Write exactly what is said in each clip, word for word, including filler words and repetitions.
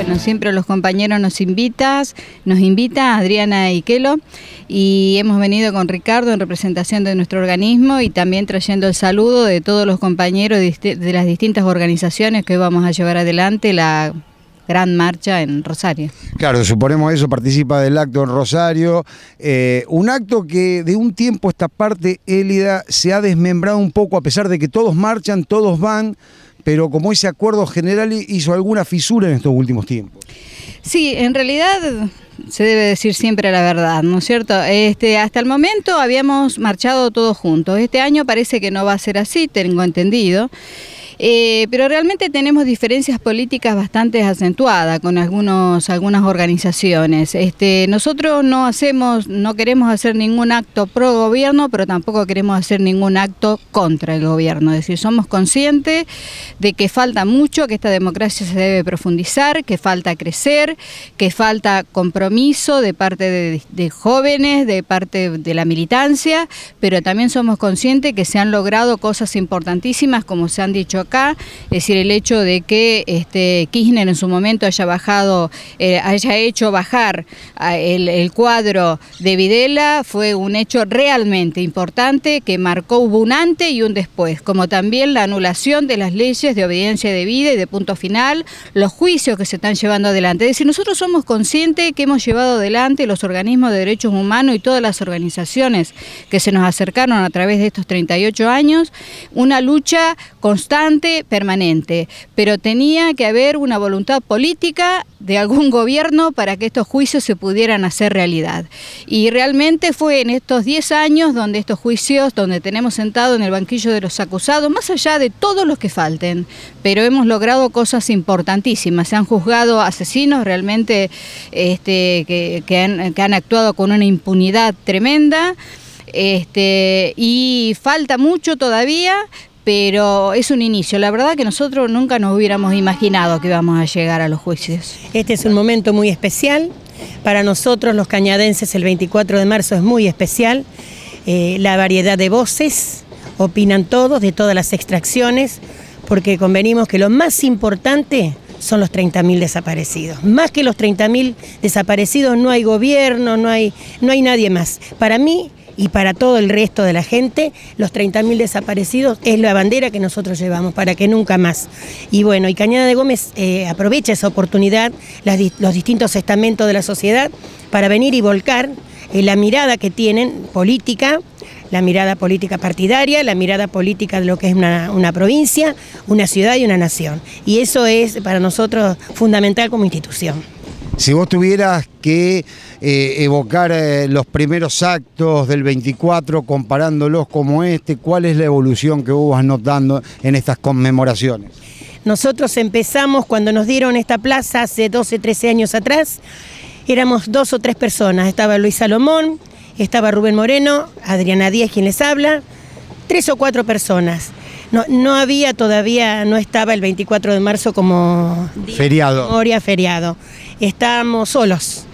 bueno, siempre los compañeros nos invitas, nos invita Adriana Iquelo, y hemos venido con Ricardo en representación de nuestro organismo y también trayendo el saludo de todos los compañeros de, de las distintas organizaciones que vamos a llevar adelante la gran marcha en Rosario. Claro, suponemos eso, participa del acto en Rosario, eh, un acto que de un tiempo a esta parte, Élida, se ha desmembrado un poco, a pesar de que todos marchan, todos van, pero como ese acuerdo general hizo alguna fisura en estos últimos tiempos. Sí, en realidad se debe decir siempre la verdad, ¿no es cierto? Este, hasta el momento habíamos marchado todos juntos. Este año parece que no va a ser así, tengo entendido. Eh, pero realmente tenemos diferencias políticas bastante acentuadas con algunos, algunas organizaciones. Este, nosotros no hacemos, no queremos hacer ningún acto pro gobierno, pero tampoco queremos hacer ningún acto contra el gobierno. Es decir, somos conscientes de que falta mucho, que esta democracia se debe profundizar, que falta crecer, que falta compromiso de parte de, de jóvenes, de parte de la militancia, pero también somos conscientes que se han logrado cosas importantísimas, como se han dicho acá, es decir, el hecho de que este, Kirchner en su momento haya bajado, eh, haya hecho bajar el, el cuadro de Videla, fue un hecho realmente importante que marcó, hubo un antes y un después, como también la anulación de las leyes de obediencia debida y de punto final, los juicios que se están llevando adelante. Es decir, nosotros somos conscientes que hemos llevado adelante los organismos de derechos humanos y todas las organizaciones que se nos acercaron a través de estos treinta y ocho años, una lucha constante, permanente, pero tenía que haber una voluntad política de algún gobierno para que estos juicios se pudieran hacer realidad. Y realmente fue en estos diez años donde estos juicios, donde tenemos sentado en el banquillo de los acusados, más allá de todos los que falten, pero hemos logrado cosas importantísimas. Se han juzgado asesinos realmente este, que, que, han, que han actuado con una impunidad tremenda, este, y falta mucho todavía, pero es un inicio. La verdad que nosotros nunca nos hubiéramos imaginado que íbamos a llegar a los juicios. Este es un momento muy especial. Para nosotros los cañadenses el veinticuatro de marzo es muy especial. Eh, la variedad de voces, opinan todos, de todas las extracciones, porque convenimos que lo más importante son los treinta mil desaparecidos. Más que los treinta mil desaparecidos no hay gobierno, no hay, no hay nadie más. Para mí, y para todo el resto de la gente, los treinta mil desaparecidos es la bandera que nosotros llevamos, para que nunca más. Y bueno, y Cañada de Gómez eh, aprovecha esa oportunidad, las, los distintos estamentos de la sociedad, para venir y volcar eh, la mirada que tienen política, la mirada política partidaria, la mirada política de lo que es una, una provincia, una ciudad y una nación. Y eso es para nosotros fundamental como institución. Si vos tuvieras que eh, evocar eh, los primeros actos del veinticuatro, comparándolos como este, ¿cuál es la evolución que vos vas notando en estas conmemoraciones? Nosotros empezamos cuando nos dieron esta plaza hace doce, trece años atrás, éramos dos o tres personas, estaba Luis Salomón, estaba Rubén Moreno, Adriana Díaz quien les habla, tres o cuatro personas. No, no había todavía, no estaba el veinticuatro de marzo como feriado. Memoria, feriado. Estábamos solos,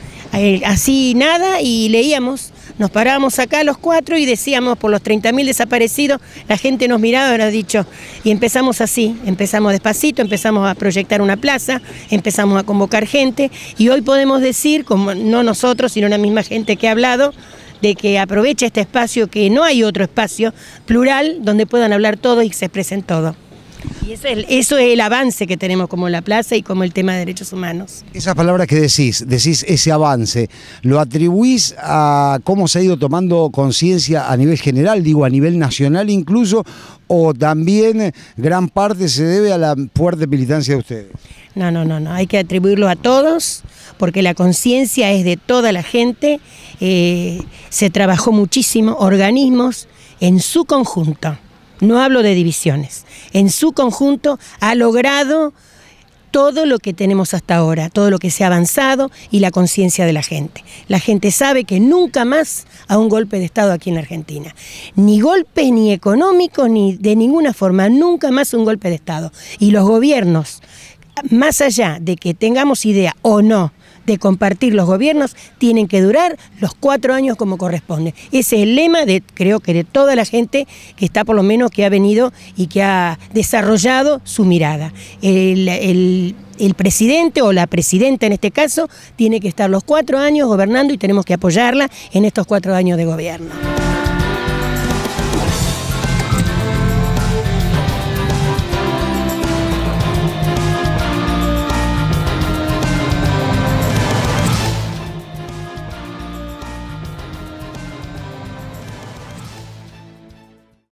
así nada, y leíamos, nos parábamos acá los cuatro y decíamos por los treinta mil desaparecidos, la gente nos miraba, era dicho, y empezamos así, empezamos despacito, empezamos a proyectar una plaza, empezamos a convocar gente, y hoy podemos decir, como no nosotros, sino la misma gente que ha hablado, de que aproveche este espacio, que no hay otro espacio plural donde puedan hablar todos y se expresen todos. Y eso es, eso es el avance que tenemos como la plaza y como el tema de derechos humanos. Esas palabras que decís, decís ese avance, ¿lo atribuís a cómo se ha ido tomando conciencia a nivel general, digo a nivel nacional incluso, o también gran parte se debe a la fuerte militancia de ustedes? No, no, no, no, hay que atribuirlo a todos, porque la conciencia es de toda la gente, eh, se trabajó muchísimo, organismos en su conjunto, no hablo de divisiones, en su conjunto ha logrado todo lo que tenemos hasta ahora, todo lo que se ha avanzado y la conciencia de la gente. La gente sabe que nunca más a un golpe de Estado aquí en la Argentina. Ni golpe ni económico, ni de ninguna forma, nunca más un golpe de Estado. Y los gobiernos, más allá de que tengamos idea o no de compartir los gobiernos, tienen que durar los cuatro años como corresponde. Ese es el lema, de, creo que de toda la gente que está, por lo menos, que ha venido y que ha desarrollado su mirada. El, el, el presidente o la presidenta, en este caso, tiene que estar los cuatro años gobernando y tenemos que apoyarla en estos cuatro años de gobierno.